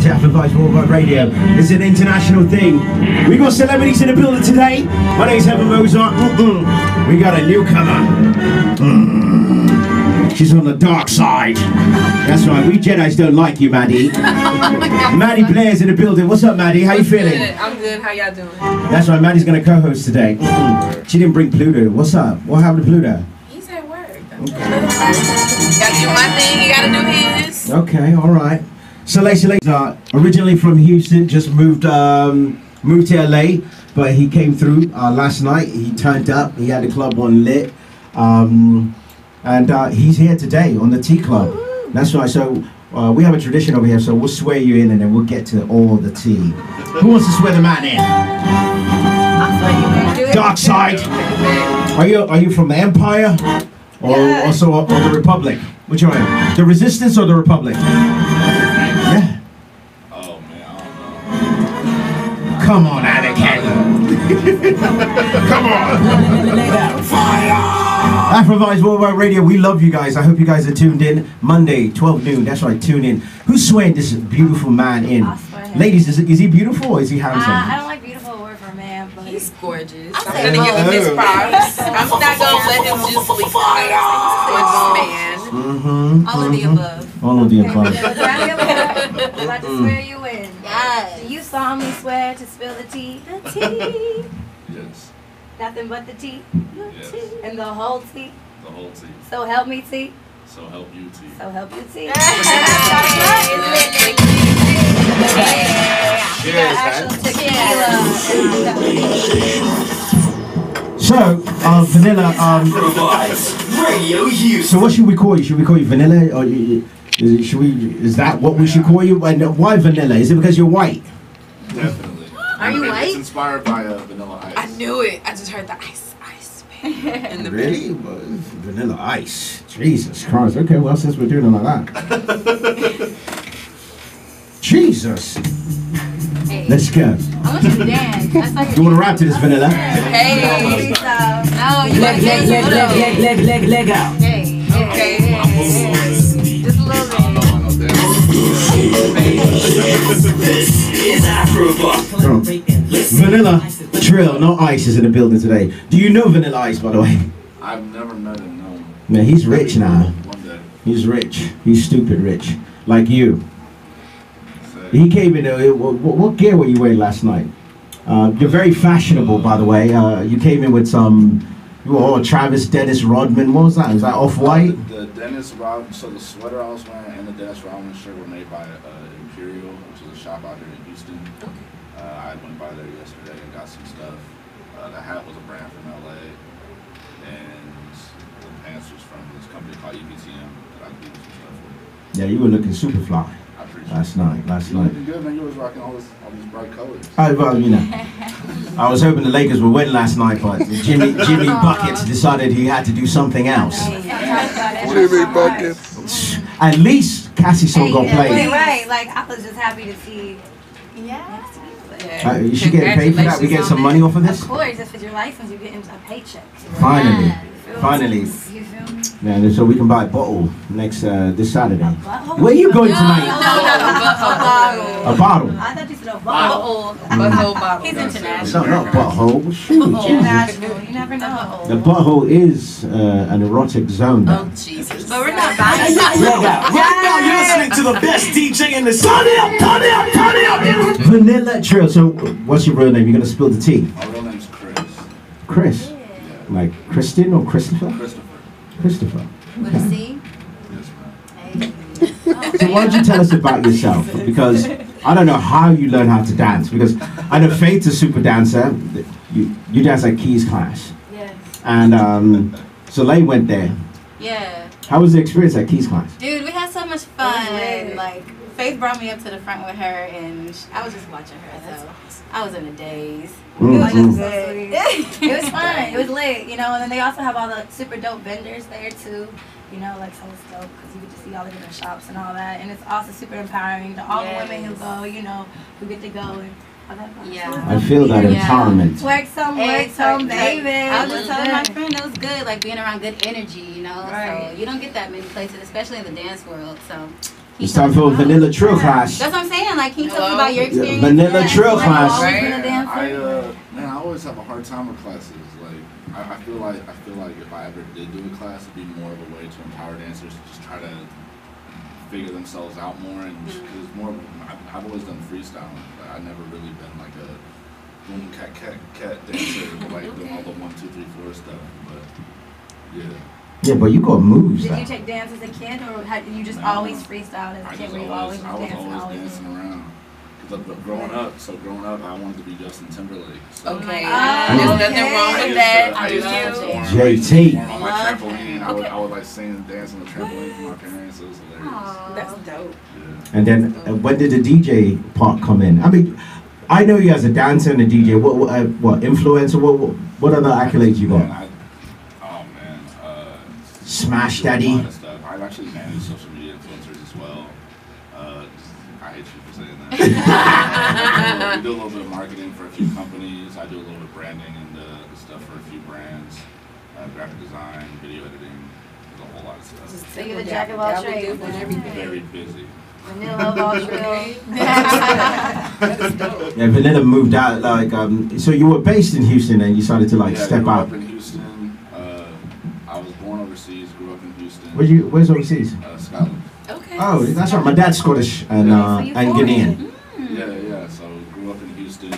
to Amplified Worldwide Radio. It's an international thing. We got celebrities in the building today. My name's Heaven Mozart. We got a newcomer. She's on the dark side. That's right, we Jedis don't like you, Maddie. Maddie Blair's in the building. What's up, Maddie? How you feeling? Good. I'm good. How y'all doing? That's right, Maddie's gonna co-host today. She didn't bring Pluto. What's up? What happened to Pluto? He's at work. Okay. Gotta do my thing. You gotta do his. Okay, all right. Soleil's originally from Houston, just moved to LA, but he came through last night. He turned up. He had the club on lit, and he's here today on the Tea Club. That's right. So we have a tradition over here. So we'll swear you in, and then we'll get to all the tea. Who wants to swear the man in? Dark side. Are you from the Empire, or also or the Republic? Which are you? The Resistance or the Republic? Yeah. Oh man, I don't know. Come on, Anakin. Come on. Fire! Afrovice Worldwide Radio, we love you guys. I hope you guys are tuned in. Monday, 12 noon. That's right, tune in. Who's swearing this beautiful man in? Ladies, is he beautiful or is he handsome? I don't like beautiful word for a man, but He's gorgeous. I'm gonna give him his props. I'm not gonna let him just sleep. He's a gorgeous man. all of the above. All of the above. I'm about to swear you in. Yes. Do you solemnly swear to spill the tea? The tea. Yes. Nothing but the tea. Yes. And the whole tea. The whole tea. So help me tea. So help you tea. So help you tea. So, Vanilla, so what should we call you? Should we call you Vanilla? Or is that what we should call you? And why Vanilla? Is it because you're white? Definitely. Are you white? It's inspired by Vanilla Ice. I knew it. I just heard the ice. In the Really? Vanilla Ice. Jesus Christ. Okay, well, since we're doing it like that. Jesus. Hey. Let's go. I want you to dance. That's like You want to rap to this, Vanilla? Hey. No, you gotta dance. Leg out. Hey. Okay. Just a little bit. Vanilla Trill, not Ice, is in the building today. Do you know Vanilla Ice, by the way? I've never met him, no. Man, he's rich now. One day. He's rich. He's stupid rich. Like you. Say, He came in, what gear were you wearing last night? You're very fashionable, by the way. You came in with some, you were all Travis Dennis Rodman. What was that? Was that Off-White? The Dennis Rodman, so the sweater I was wearing and the Dennis Rodman shirt were made by Imperial, which is a shop out here in Houston. I went by there yesterday and got some stuff. The hat was a brand from LA, and the pants was from this company called EBTM that I do some stuff with. Yeah, you were looking super fly I appreciate last it. night. You looking good, man. You was rocking all these bright colors. Well, you know, I was hoping the Lakers would win last night, but Jimmy Buckets decided he had to do something else. Jimmy Buckets. At least Cassie Song got played. Right. Like, I was just happy to see. Yeah. You should get paid for that. We get some money off of this. Of course, just with your license, you're getting a paycheck. Finally, finally. You feel me? Yeah, so we can buy a bottle next this Saturday. Butthole? Where you going tonight? No, A bottle. I thought you said a bottle. Butthole bottle. He's No, international. not butthole. Shoot. International. You never know. The butthole is an erotic zone. Oh, Jesus. But we're not buying Leg out. Right now, you're listening to the best DJ in the Turn it up. Vanilla Trill. So, what's your real name? You're gonna spill the tea. My real name's Chris. Chris. Yeah. Like Kristen or Christopher? Christopher. Christopher. With a C? Yes, ma'am. Hey. So why don't you tell us about yourself? Because I don't know how you learn how to dance. Because I know Faith's a super dancer. You dance at Keys class. Yes. And Soleil went there. Yeah. How was the experience at Keys class? Dude, we had so much fun. Like, Faith brought me up to the front with her, and I was just watching her, so I was in a daze. It was just good. It was fun. It was lit, you know, and then they also have all the super dope vendors there, too. You know, like, so it's dope, because you get to see all the different shops and all that, and it's also super empowering to all the women who go, you know, who get to go and all that fun. Yeah. I feel that empowerment. Work some, baby. I was just telling my friend it was good, like being around good energy, you know. So you don't get that many places, especially in the dance world. So It's time for Vanilla Trill class. That's what I'm saying. Like, can you tell us about your experience? Vanilla Trill Like, class. you always been a dancer? Man, I always have a hard time with classes. Like, I feel like if I ever did do a class, it'd be more of a way to empower dancers to just try to figure themselves out more. And it's more. I've always done freestyling, but I've never really been like a boom cat dancer, like doing all the 1, 2, 3, 4 stuff. But yeah. Yeah, but you got moves. Did you take dance as a kid, or did you just always freestyle as a kid? Were you always I was dancing? always dancing around. Growing up, I wanted to be Justin Timberlake. So Okay. There's nothing wrong with that. I used to love JT. perform on my trampoline. I would like sing and dance on the trampoline for my parents. It was hilarious. That's dope. Yeah. And then when did the DJ part come in? I mean, I know you as a dancer and a DJ. What influencer? What other accolades you got? Smash Daddy. A lot of stuff. I actually manage social media influencers as well. I hate you for saying that. We do a little bit of marketing for a few companies. I do a little bit of branding and stuff for a few brands. Graphic design, video editing. There's a whole lot of stuff. So you're the jack of all trades. Very busy. Vanilla of all trades. Yeah, Vanilla moved out. Like, so you were based in Houston and you started to like step grew out. up in Houston. I was born overseas. Grew up in Houston. Where's overseas? Scotland. Okay. Oh, that's right. My dad's Scottish and Ghanaian. Yeah. So grew up in Houston.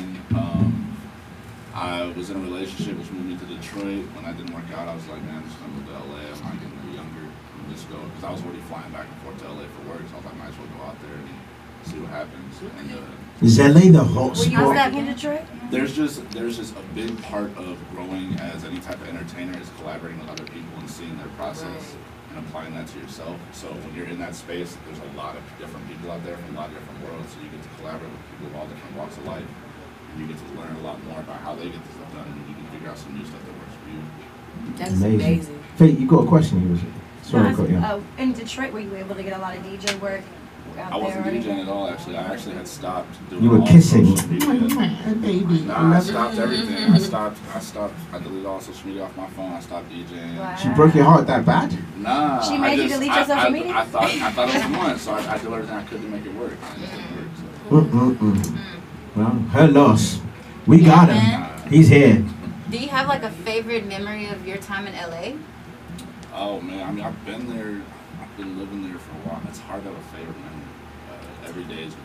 I was in a relationship which moved me to Detroit. When that didn't work out, I was like, man, I'm just gonna move to LA. I'm not getting any younger. I'm just go because I was already flying back and forth to LA for work. So I was like, might as well go out there and see what happens. And Is LA the hot Were you spot? that in Detroit? there's just a big part of growing as any type of entertainer is collaborating with other people and seeing their process and applying that to yourself. So when you're in that space, there's a lot of different people out there from a lot of different worlds. So you get to collaborate with people of all different walks of life. And you get to learn a lot more about how they get this stuff done, and you can figure out some new stuff that works for you. That's amazing. Faith, you got a question? Sorry, I cut you. In Detroit, were you able to get a lot of DJ work out I wasn't there? DJing at all, actually. I actually had stopped doing You were all kissing. social media. Nah, I stopped everything. I stopped. I deleted all social media off my phone. I stopped DJing. Wow. She broke your heart that bad? Nah. She made you delete your social media? I thought it was fun, so I did everything I could to make it work. And it didn't work, so. Well, her loss. We got him. He's here. Do you have like a favorite memory of your time in LA? Oh man, I mean I've been there. I've been living there for a while. It's hard to have a favorite memory. Every day is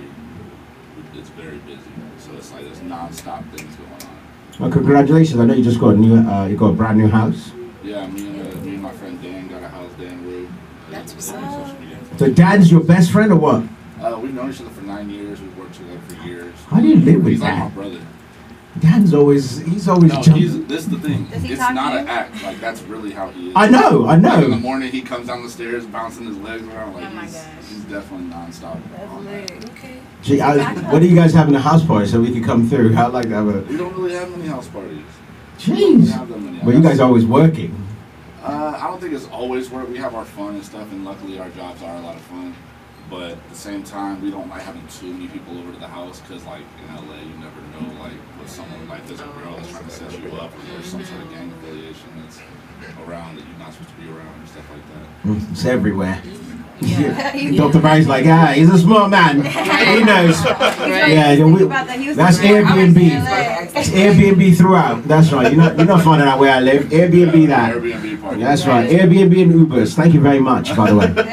very busy. So it's like there's non-stop things going on. Well, congratulations. I know you just got you got a brand new house. Yeah, me and my friend Dan got a house, Dan Rue. That's what's up. So Dan's your best friend or what? We've known each other for 9 years. We've worked together for years. How do you live with He's like Dan? my brother. Dan's always No, jumping. this is the thing. Does he It's talk not to an you? act. Like that's really how he is. I know. Like, in the Oh morning, he comes down the stairs, bouncing his legs around. Like Oh my he's gosh. definitely nonstop. on that. Okay. Gee, when are you guys having a house party so we can come through? I'd like to have a. We don't really have many house parties. We don't really Jeez. have that many. Well, you guys are always working. I don't think it's always work. We have our fun and stuff, and luckily our jobs are a lot of fun. But at the same time, we don't like having too many people over to the house because, like, in LA, you never know, like, with someone, like, there's a girl that's trying to set you up, or there's some sort of gang affiliation that's around that you're not supposed to be around, and stuff like that. It's everywhere. Yeah. Dr. Barry's like, he's a smart man. He knows. Right. Yeah, that's Airbnb. It's Airbnb throughout. That's right. You're not finding out where I live. Airbnb that. Airbnb party. That's right. Airbnb and Ubers. Thank you very much, by the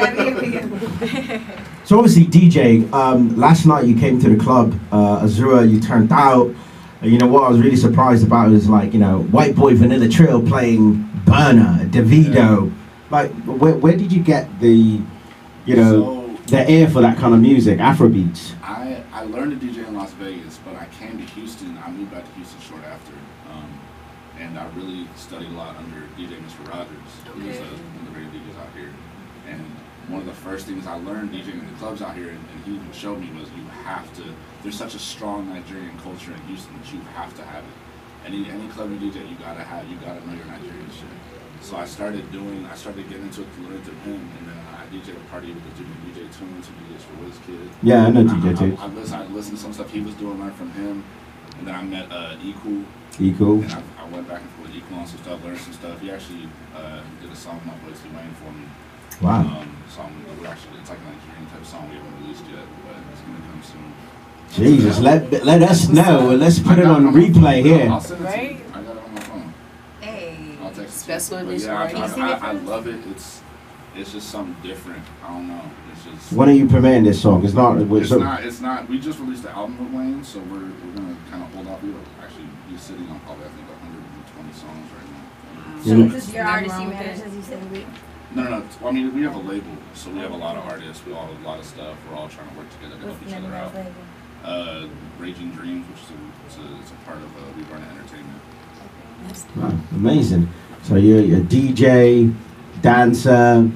way. So obviously, DJ, last night you came to the club, Azura, you turned out. You know, what I was really surprised about was, like, you know, White Boy Vanilla Trill playing Burner, Davido. Yeah. Like, where did you get the, you know, the ear for that kind of music, Afrobeats? I learned to DJ in Las Vegas, but I came to Houston. I moved back to Houston short after. And I really studied a lot under DJ Mr. Rogers, who was one of the great DJs out here. And one of the first things I learned DJing in the clubs out here, and he even showed me, was you have to, there's such a strong Nigerian culture in Houston that you have to have it. Any club you DJ, you gotta know your Nigerian shit. So I started getting into it to learn through him, and then I DJed a party with the dude DJ Tunes, who DJs for WizKid. Yeah, I know DJ Tunes. I listened to some stuff he was doing, learned from him, and then I met E-Cool. E-Cool. And I went back and forth with E-Cool on some stuff, learned some stuff. He actually did a song with my boy Wayne for me. Wow. It's like a Nigerian type song we haven't released yet, but it's gonna come soon. Jesus, let us know. Let's put it on replay here. I'll send it to you. I got it on my phone. Hey. I'll text it. Special But edition. yeah, I love it. It's just something different. I don't know. It's just. When are you premiering this song? It's not. It's not. We just released the album with Wayne, so we're gonna kind of hold off. We're actually sitting on probably I think 120 songs right now. So this is your artist you manage, as you said. No. I mean, we have a label, so we have a lot of artists. We all have a lot of stuff. We're all trying to work together to help each other out. Raging Dreams, which is a part of We Run Entertainment. Wow, amazing. So you're a DJ, dancer,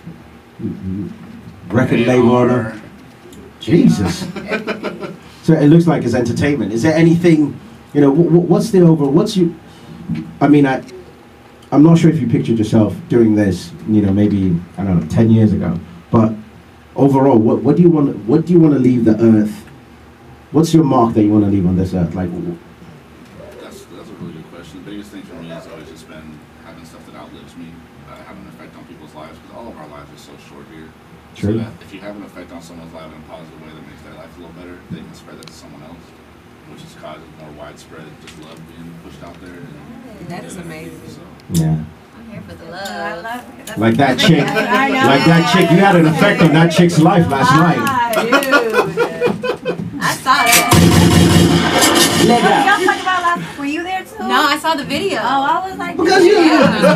record label owner. Jesus. So it looks like it's entertainment. Is there anything, what's the overall, I'm not sure if you pictured yourself doing this, maybe, I don't know, 10 years ago, but overall, what do you want to leave the earth? What's your mark that you want to leave on this earth? Like, that's a really good question. The biggest thing for me has always just been having stuff that outlives me, having an effect on people's lives, because all of our lives are so short here. True. So that if you have an effect on someone's life in a positive way that makes their life a little better, they can spread that to someone else, which is causing more widespread just love being pushed out there. That is amazing. So. yeah. I'm here for the love. I love it. Like that chick. Like that chick. You had an effect on that chick's life last night. Dude. I saw that. Y'all talking about last? Were you there too? No, I saw the video. Oh, I was like, Because you.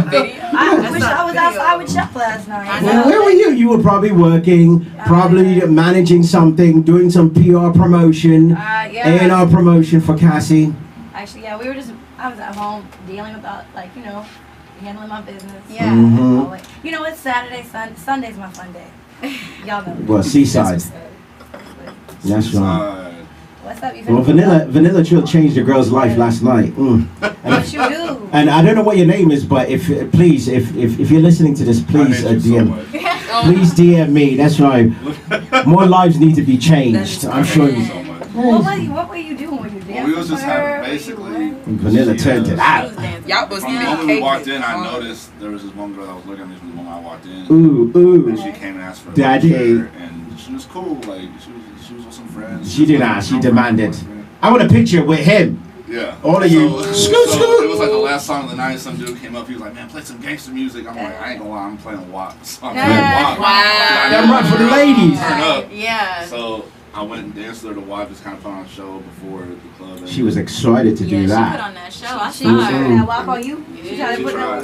I wish I was outside with Chuck last night. Well, where were you? You were probably working, probably managing something, doing some PR promotion, A&R promotion for Cassie. Actually, yeah, I was at home dealing with handling my business. Yeah. Mm-hmm. It's Saturday, Sunday's my fun day. Y'all know. Well, Seaside. That's right. What's up, you Well, Vanilla Trill changed a girl's life last night. What you do? And I don't know what your name is, but if you're listening to this, please DM. Please DM me. That's right. More lives need to be changed. I'm sure. What were you doing when you danced? We was just having basically. Vanilla turned it out. Y'all was From the moment we walked in, I noticed there was this one girl that was looking at me from the moment I walked in. Ooh. And she came and asked for a Daddy. picture, and she was cool. Like she was with some friends. She did ask. She demanded. I want a picture with him. Yeah. All of you. So it was like the last song of the night. Some dude came up. He was like, "Man, play some gangster music." I'm like, "I ain't gonna lie, I'm playing WAP." So I'm playing WAP. Wow. That's right for the ladies. Turn up. Yeah. So I went and danced with her to WAP, just kind of put on a show before the club. She was excited to do She that. put on that show. I saw her. That WAP on you? She tried to put that.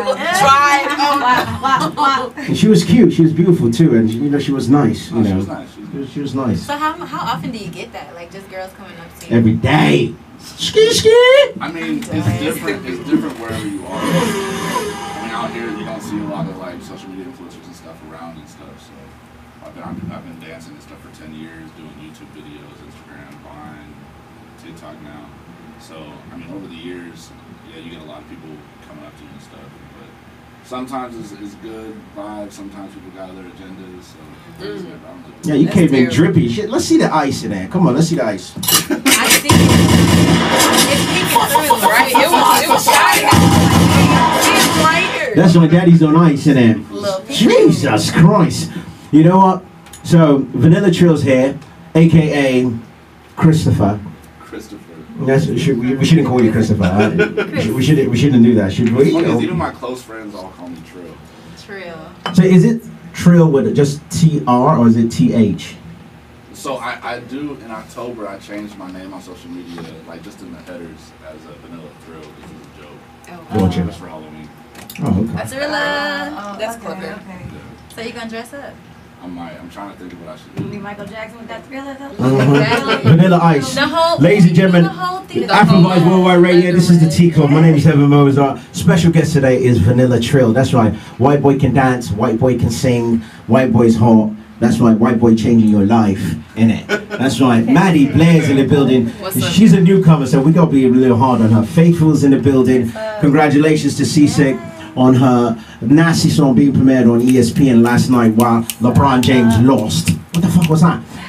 She tried. And she was cute. She was beautiful too, and she was nice. She was nice. She was nice. So how often do you get that? Like just girls coming up to you? Every day. Ski. I mean, it's different. It's different wherever you are. I mean, out here you don't see a lot of like social media influencers and stuff around and stuff. So I've been dancing and stuff for 10 years, doing YouTube videos, Instagram, Vine, TikTok now. So I mean, over the years, you get a lot of people coming up to you and stuff. But sometimes it's good vibes. Sometimes people got other agendas. So Yeah, you came in drippy. Shit, let's see the ice in there. Come on, let's see the ice. I see it's peeking through, right? It was shining. It's right here. That's why Daddy's on ice in there. Jesus Christ. You know what? So Vanilla Trill's here, aka Christopher. We shouldn't call you Christopher. We shouldn't do that, should we? Even my close friends all call me Trill. Trill. So is it Trill with just TR or is it TH? So I do in October. I changed my name on social media, like just in the headers, as a Vanilla Thrill. This is a joke. Gotcha. Just for Halloween. Oh, okay. That's Thrilla. That's clever. Okay. So you gonna dress up? I'm trying to think of what I should do. Be Michael Jackson with that Thriller though? Mm-hmm. Vanilla Ice. The whole Ladies and gentlemen, thing. Afrovibe Worldwide Radio, this is the T Club. My name is Evan Mozart. Special guest today is Vanilla Trill. That's right. White boy can dance, white boy can sing, white boy's hot. That's right, white boy changing your life, innit? That's right. Maddie Blair's in the building. She's a newcomer, so we gotta be a little hard on her. Faithful's in the building. Congratulations to C-Sick on her nasty song being premiered on ESPN last night while LeBron James lost. What the fuck was that?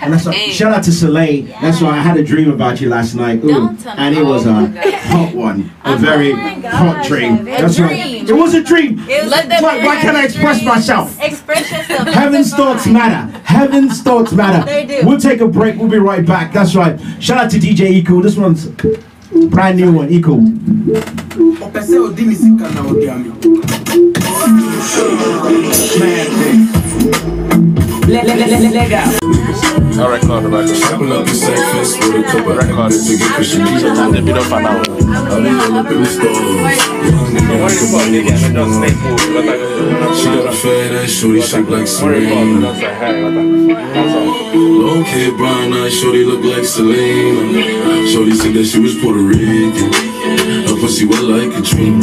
And that's shout out to Soleil. That's why I had a dream about you last night. Ooh, and it was a hot one, a very hot dream. That's right. It was a dream. Why can't I express myself? Express yourself. Heaven's thoughts matter. Heaven's thoughts matter. They do. We'll take a break. We'll be right back. That's right. Shout out to DJ Eco. This one's brand new one. Eco. I record like a Chopping up the safest with a couple record to get Christian music. and then we don't find out. I'll be up in the store. She got a fat ass shorty shape like Serena. Long hair, brown eyes, shorty look like Selena. Shorty said that she was Puerto Rican. Her pussy wet like Katrina.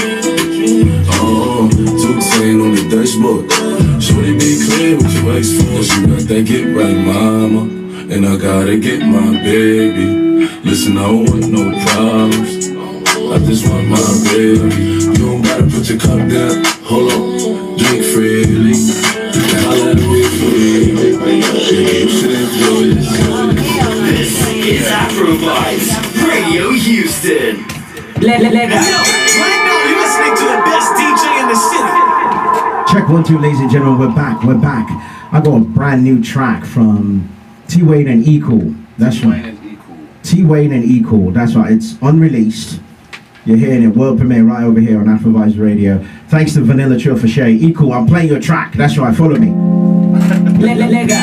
Oh, 210 on the dashboard. Shorty be clear what you ask for. She got that get right, mama. And I gotta get my baby. Listen, I don't want no problems. I just want my baby. You don't gotta put your cup down. Hold on, drink freely. You can holler at me freely. You should enjoy this. This is Afro Vibes Radio Houston. Lega. Yo, let it know you're listening to the best DJ in the city. Check 1, 2, ladies and gentlemen. We're back. We're back. I got a brand new track from T-Wayne and E-Cool. That's right. T-Wayne and E-Cool. That's right. It's unreleased. You're hearing it, world premiere right over here on Afro Vibes Radio. Thanks to Vanilla Chill for sharing. E-Cool, I'm playing your track. That's right, follow me. Lega.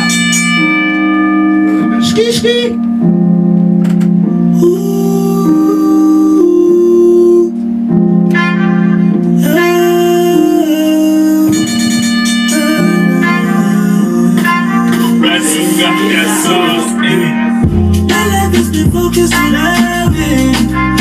Ski, ski. My life has been focused on loving.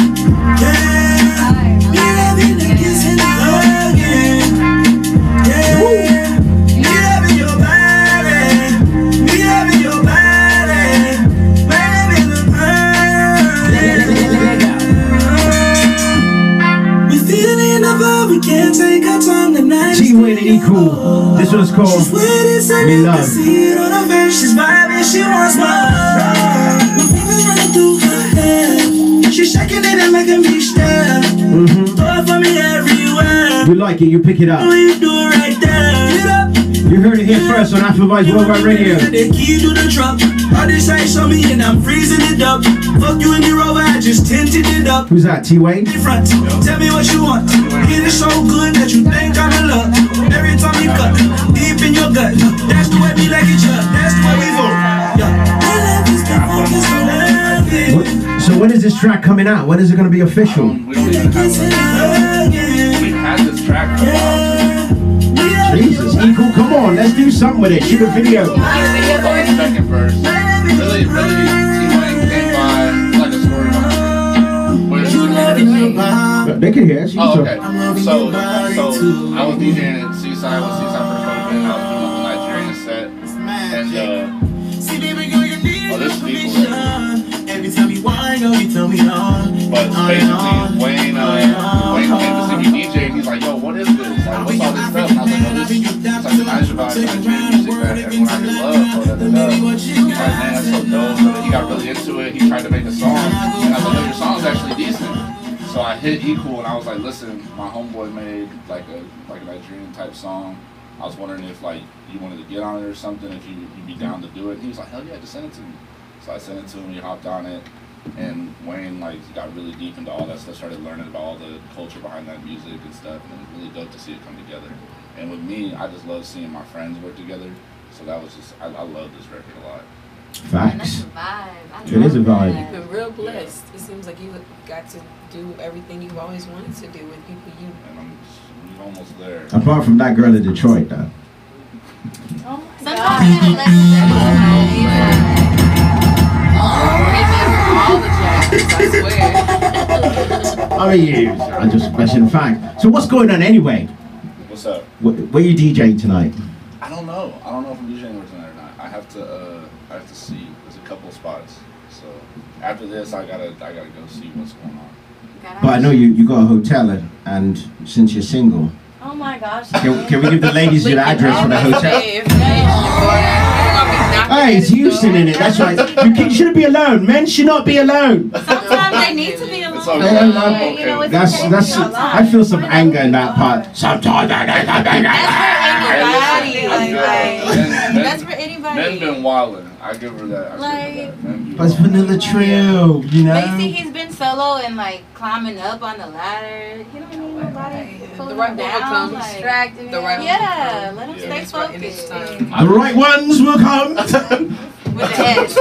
T-Wayne and E-Cool. This one's called Me Love. She's vibing, she wants more. My fingers running through her hair. She's shaking it and making me stare. Throw it for me everywhere. You like it, you pick it up. You do it right there. Get up. You heard it here first on Afro Vibes Worldwide Radio. The key to the truck. All this ice on me and I'm freezing it up. Fuck you in the Rover, I just tinted it up. Who's that, T-Wayne? Front. Tell me what you want. It is so good that you think I'm in love. Every time you cut, deep in your gut. That's the way we like each other. That's the way we vote. So when is this track coming out? When is it going to be official? We had this track for a while. Jesus, E-Cool, come on, let's do something with it. Shoot a video. Second verse. Really, T-Wayne came by like a story. They can hear us. Oh, okay. So I was DJing at Seaside with Seaside for the Copen, and I was doing the Nigerian set. And this is people. Every time you whine, you tell me on. But basically, Wayne came to see me DJ, and he's like, "Yo, what is this? Like, what's all this stuff?" And I was like, "No, this is like the Niger vibe, Nigerian music that everyone I can love." He's like, "Man, that's so dope." So he got really into it. He tried to make a song, and I was like, "No, your song's actually decent." So I hit E-Cool, and I was like, "Listen, my homeboy made like a Nigerian type song. I was wondering if like you wanted to get on it or something, if you'd be down to do it." And he was like, "Hell yeah, just send it to me." So I sent it to him, he hopped on it, and Wayne like got really deep into all that stuff, started learning about all the culture behind that music and stuff, and it was really dope to see it come together. And with me, I just love seeing my friends work together, so that was just, I love this record a lot. Facts. Vibe. It is a vibe. You've been real blessed. It seems like you got to do everything you've always wanted to do with people you. And I'm almost there. Apart from that girl in Detroit, though. Sometimes you gotta let I mean, I just question the fact. So what's going on anyway? What's up? Where you DJing tonight? I don't know. I don't know if I'm DJing anywhere tonight or not. I have to see. There's a couple of spots. So after this, I gotta go see what's going on. But I know you got a hotel, and since you're single, oh my gosh. can we give the ladies your address for the hotel? Hey, it's Houston in it. That's right. You shouldn't be alone. Men should not be alone. Sometimes they need to be alone. It's okay. You know, it's That's okay that's. to be alone. I feel some anger in that part. Sometimes. That's for anybody. Men been wildin'. I give her that. That's Vanilla Trail, you know. But you see, he's been solo and like climbing up on the ladder. He don't need nobody pulling The right him one down. comes. Like, Distracting the right yeah, let him stay focused. The right ones will come. With the head.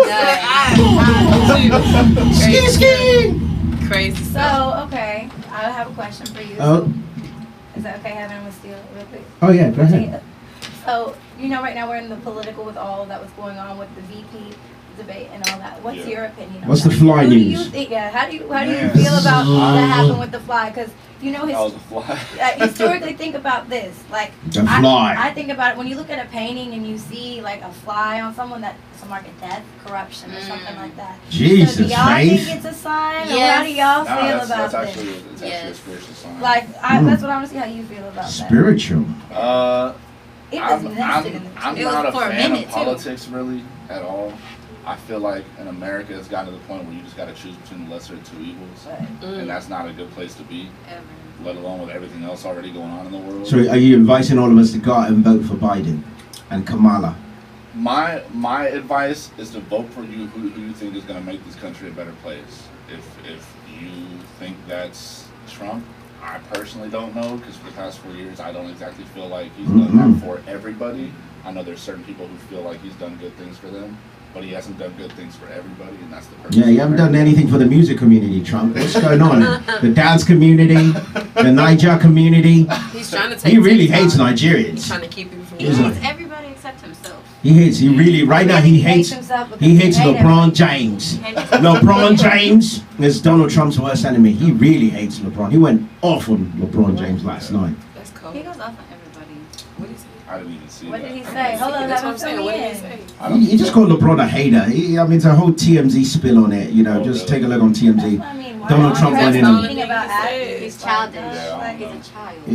I'm done. Ski. Crazy So, stuff. okay, I have a question for you. Oh. Is that okay having him with Steele real quick? Oh yeah, go ahead. So, you know, right now we're in the political with all that was going on with the VP debate and all that. What's your opinion on What's that? the fly Who do news? you think, how do you feel about that happened with the fly? Because, you know, That was a fly. historically think about this. Like, The fly. I think about it when you look at a painting and you see like a fly on someone that's a mark of death, corruption, or something like that. Jesus, so do y'all Faith. think it's a sign? Or how do y'all feel about that's this? actually, it's actually a spiritual sign. Like, that's what I want to see how you feel about Spiritual. that. It was I'm nested in the not a fan of politics really at all. I feel like in America it's gotten to the point where you just got to choose between the lesser of two evils, and that's not a good place to be. Let alone with everything else already going on in the world. So are you inviting all of us to go out and vote for Biden and Kamala? My advice is to vote for who you think is going to make this country a better place. If you think that's Trump, I personally don't know, because for the past 4 years I don't exactly feel like he's done that for everybody. I know there's certain people who feel like he's done good things for them, but he hasn't done good things for everybody, and that's the purpose. Yeah, you haven't done anything for the music community, Trump. What's going on? The dance community, the Niger community. He's trying to take. He really hates Nigerians. He's trying to keep him from. He hates everybody except himself. He really, right now he hates LeBron James. LeBron James is Donald Trump's worst enemy. He really hates LeBron. He went off on LeBron James last night. That's cool. He goes off on everybody. What did he say? I didn't even see What that. did he say? Hold on, That's let what him I'm saying. fill What me did he in. say? He just called LeBron a hater. I mean, it's a whole TMZ spill on it. You know, just take a look on TMZ. Donald Trump went in and... He's childish. Yeah, He's a child. I'd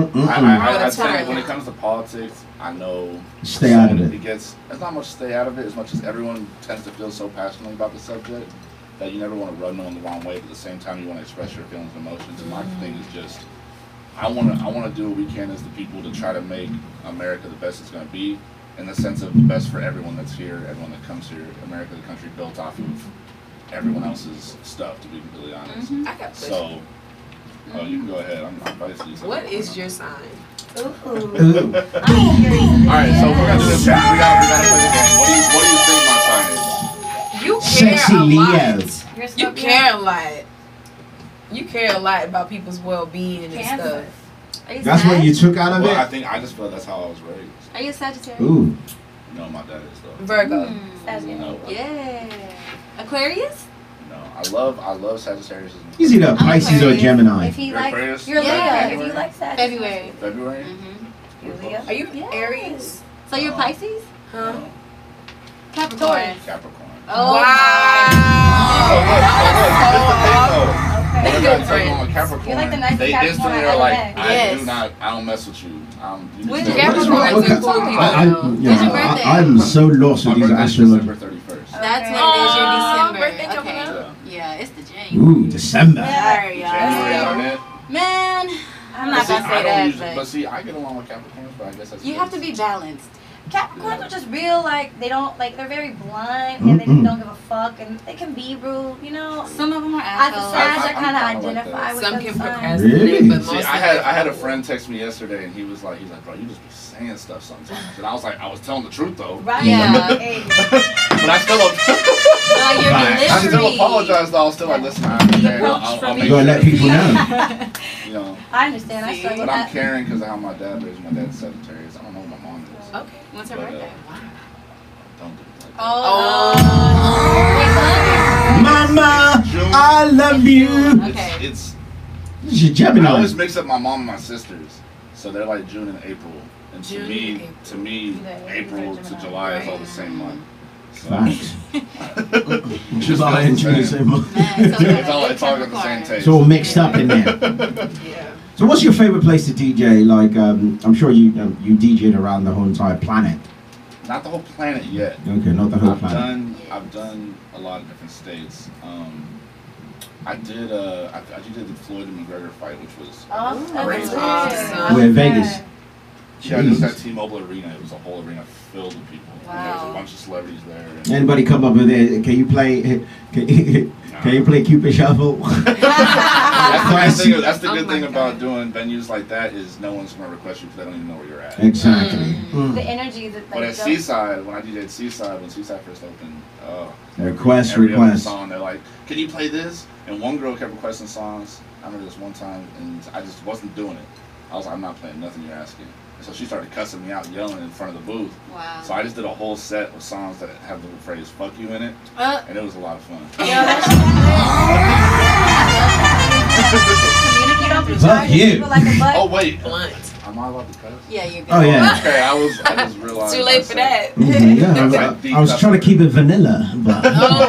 say when it comes to politics, I know Stay out of it. It's not much stay out of it as much as everyone tends to feel so passionately about the subject that you never want to run no one the wrong way, but at the same time you want to express your feelings and emotions. And my thing is just I want to do what we can as the people to try to make America the best it's going to be, in the sense of the best for everyone that's here, everyone that comes here. America, the country built off of everyone else's stuff, to be completely honest. I got So, you can go ahead. I'm basically. What is your sign? All right, so if we're gonna do this, we gotta play the game. What do you think my sign is? You care Sexy a lot. Leo. You care a lot. You care a lot about people's well-being and stuff. That's what you took out of Well, I it? think I just feel that's how I was raised. Are you a Sagittarius? Ooh. No, my dad is though. Virgo. No. Yeah. Aquarius? No, I love Sagittarius. He's either Pisces or Gemini. If he You're likes, Aquarius? you're Leo. Yeah. If you like Sagittarius. February? You're Leo. Are you Aries? So you're Pisces? Huh? Capricorn. Capricorn. Oh. When I tell you I'm a Capricorn, You're like the nicest they Capricorn instantly I've are ever like, met. I don't mess with you. Which just- Capricorn is cool people? I'm so lost My with these birthday's astrology. December 31st. That's what what it is. Your birthday December. coming Okay. up. Yeah, it's the January. Ooh, December. January on it. Man, I'm not See, gonna I say don't that, usually, but see, I get along with Capricorns, but I guess that's you have to be balanced. Capricorns Yeah. are just real, like, they don't, like, they're very blind, and they just don't give a fuck, and they can be rude, you know? Some of them are assholes. I kind of kinda like identify that. with Some them can signs. procrastinate, Really? but See, most I had a friend text me yesterday, and he was like, bro, you just be saying stuff sometimes, and I was like, I was telling the truth though, Right. Yeah. Hey. but I still, Like, your I still delivery. apologize though. I was still like, listen, I understand. I'll make You gotta let sure. people know. You know, I understand. I struggle with but I'm that. caring because of how my dad raised. My dad's Sagittarius. I don't know what my mom is. Okay. What's her But, birthday? Don't do it like that. Oh. Mama, I love you. Okay. It's This is I Gemini. always mix up my mom and my sisters, so they're like June and April. And June to me, April to July is all the same month. So Facts. Just July and June, same month. it's all got the same taste. It's all mixed up in there. Yeah. So what's your favorite place to DJ? Like, I'm sure you DJed around the whole entire planet. Not the whole planet yet. Okay, not the whole planet. I've done a lot of different states. I did the Floyd and McGregor fight, which was awesome. We're in Vegas. Yeah, it was at T-Mobile Arena. It was a whole arena filled with people. Wow. There was a bunch of celebrities there. Anybody come up with it? Can you play? Can you play Cupid Shuffle? That's the good thing about doing venues like that is no one's going to request you because they don't even know where you're at. Exactly. The energy that. But at Seaside, when I DJ'd Seaside, when Seaside first opened, every other song, they're like, "Can you play this?" And one girl kept requesting songs. I remember this one time, and I just wasn't doing it. I was like, "I'm not playing nothing you're asking." And so she started cussing me out, yelling in front of the booth. Wow. So I just did a whole set of songs that have the phrase "fuck you" in it, and it was a lot of fun. Fuck you. Oh wait, blunt. Am I allowed to cuss? Yeah, you're good. Oh yeah. Okay, I just realized. Too late for that. Yeah, I was trying to keep it vanilla, but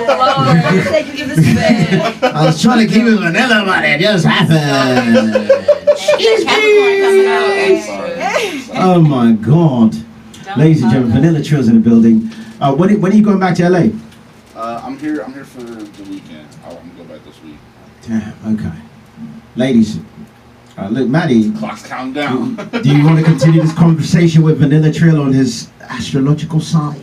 I was trying to keep it vanilla, but it just happened. Oh my God. Ladies and gentlemen, Vanilla Trill's in the building. When are you going back to LA? I'm here for the weekend. I'm gonna go back this week. Damn, okay. Ladies, look, Maddie. Clock's counting down. Do you want to continue this conversation with Vanilla Trill on his astrological side?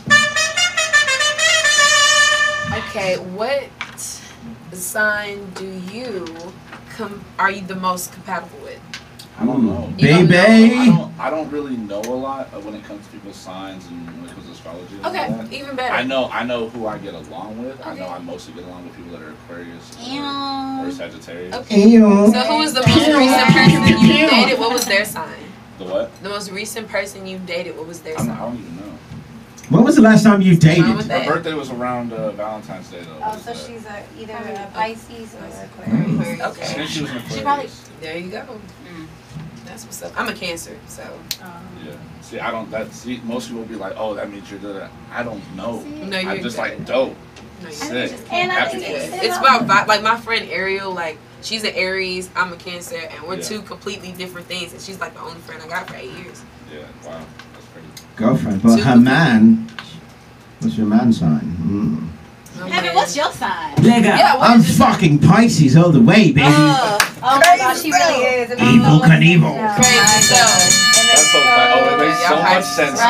Okay, what sign do you are you the most compatible with? I don't know. Baby! I don't really know a lot when it comes to people's signs and when it comes to astrology. And Okay, all that. even better. I know who I get along with. Okay. I know I mostly get along with people that are Aquarius or Sagittarius. Okay. So who was the most recent person you dated? What was their sign? The what? The most recent person you dated, what was their sign? I don't even know. When was the last time you dated? Her birthday was around Valentine's Day though. Oh, so she's either a Pisces or Aquarius. Okay. I think she was an Aquarius. She probably. There you go. That's what's up. I'm a Cancer, so. Yeah. See, I don't. Most people will be like, "Oh, that means you're good." I don't know. No, you're I'm just good. like dope. No, Sick. And I Happy think for you. It's about like my friend Ariel. Like she's an Aries, I'm a Cancer, and we're two completely different things. And she's like the only friend I got for 8 years. Yeah. Wow. That's pretty. Girlfriend, but her man. What's your man sign? Heaven, what's your sign? Yeah, I'm fucking Pisces all the way, baby. Oh my gosh, she really is. Evil Knievel. Crazy stuff. That's so funny. Oh, it makes so much sense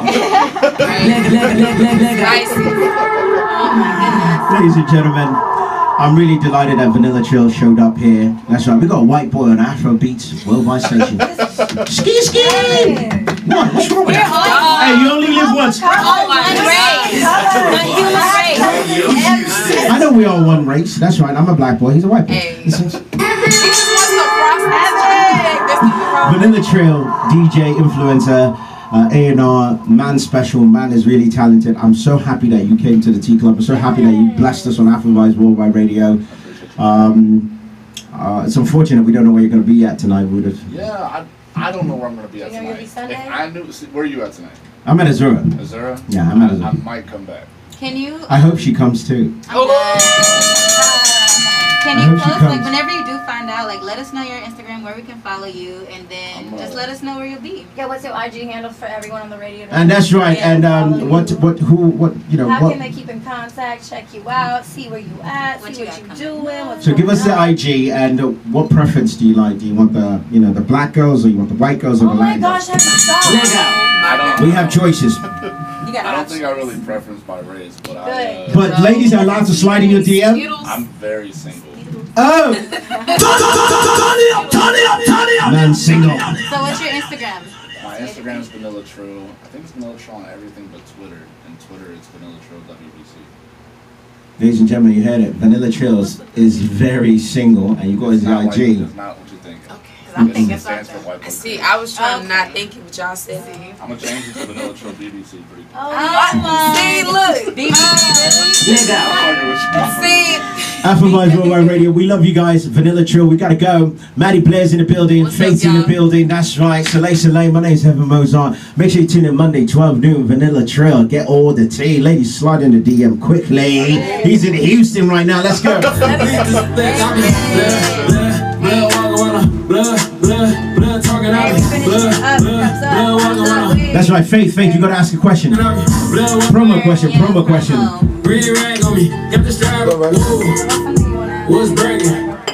now. Ladies and gentlemen, I'm really delighted that Vanilla Trill showed up here. That's right, we got a white boy on Afro Beats Worldwide Station. Ski ski! What? What's wrong with that? Hey, you only live once. I know we all one race. That's right, I'm a black boy. He's a white boy. Vanilla Trill, DJ, influencer, A&R, man special, man is really talented. I'm so happy that you came to the T Club. I'm so happy that you blessed us on Afro-Vibes Worldwide Radio. It's unfortunate we don't know where you're going to be at tonight, Woodard. Yeah, I don't know where I'm going to be at tonight. If I knew, where are you at tonight? I'm at Azura. Azura? Yeah, I'm at Azura. I might come back. Can you? I hope she comes too. Can you post, like, whenever you do find out, like, let us know your Instagram, where we can follow you, and then just let us know where you'll be. Yeah, what's your IG handle for everyone on the radio? And that's right. And How can they keep in contact, check you out, see where you at, see what you're doing? What's so give us the IG and what preference do you like? Do you want the the black girls or you want the white girls or the Latin girls? We have choices. I don't think I really preference by race, but But ladies are allowed to slide in your DM. I'm very single. Oh! Man single. So what's your Instagram? My Instagram is Vanilla Trill. I think it's Vanilla Trill on everything but Twitter. And Twitter it's Vanilla Trill WBC. Ladies and gentlemen, you heard it. Vanilla Trills is very single, and you go to the IG. It's not what you think. Okay. I'm thinking something. See, I was trying to not think what y'all said. I'm gonna change it to Vanilla Trill BBC pretty quick. See, look. See. Afro-Vibes Worldwide Radio, we love you guys. Vanilla Trill, we gotta go. Maddie Blair's in the building, Fate's in the building, that's right. Soleil, my name's Heaven Mozart. Make sure you tune in Monday, 12 noon, Vanilla Trill. Get all the tea. Ladies, slide in the DM quickly. He's in Houston right now, let's go. Blood, walk around, blood, talking out, blood, walk around. That's right, Faith, you gotta ask a question. Promo question. Green rag on me, got the strap. What's breaking?